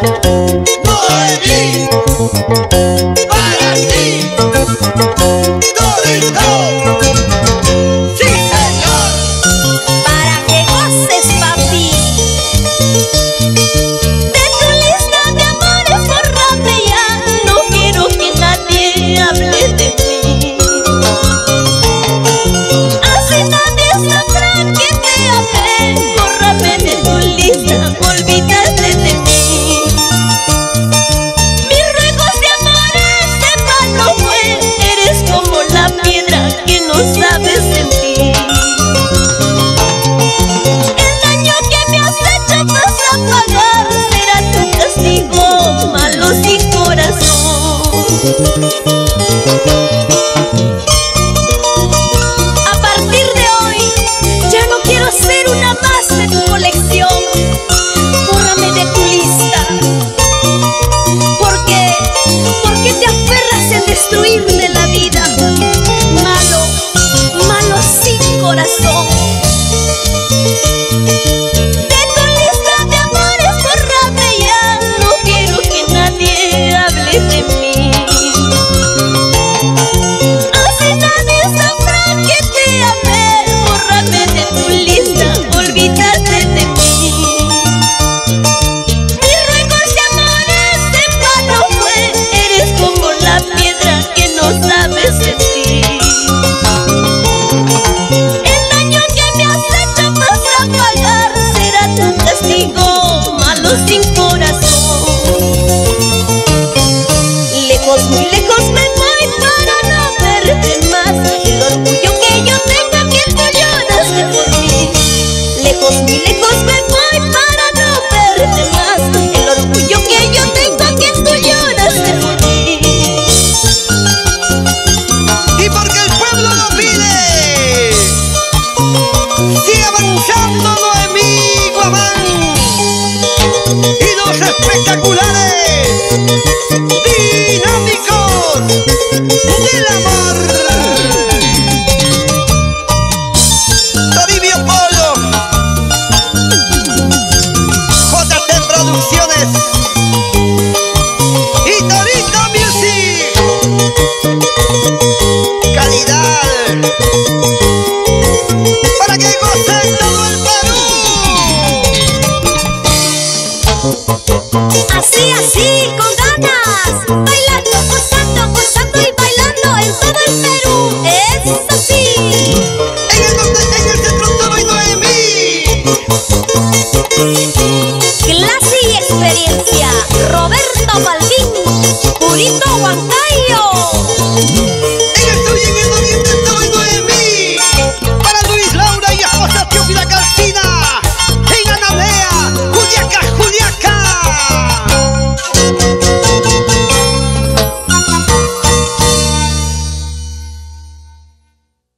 Noemí, para ti, Torito. Sí, señor. Para que goces, papi. De tu lista de amores bórrame ya. No quiero que nadie hable de mí. Así nadie sabrá que te amé. Bórrame de tu lista, olvídate de mí. Mis ruegos de amores en vano fue. Eres como la piedra que no sabes sentir. El daño que me has hecho vas a pagar. Será tu castigo, malo sin corazón. A partir de hoy ya no quiero ser una más de tu colección. Bórrame de tu lista. ¿Por qué? Porque te aferras en destruirme la vida. Malo, malo sin corazón. De tu lista de amores bórrame ya. No quiero que nadie hable de mí. Así nadie sabrá que te amé. Bórrame de tu lista, olvídate de mí. Mis ruegos de amores en vano fue. Eres como la piedra que no sabes sentir. El daño que me has hecho vas a pagar. Será tu castigo, malo sin corazón. Lejos, muy lejos me voy para no verte más. El orgullo que yo tengo que tú lloraste por mí. Lejos, muy lejos me voy para no verte más. El orgullo que yo tengo que tú lloraste por mí. Y porque el pueblo lo pide, sigue avanzando Noemí Guamán y los espectaculares, dinámicos del amor. Toribio Polo, JT Producciones y Torito Music. Calidad para que goce todo el Perú. Así, así, con ganas. Bailando, gozando y bailando en todo el Perú. Es así. En el norte, en el centro, Toro y Noemí. Clase y experiencia. Roberto Balbín, Purito Juan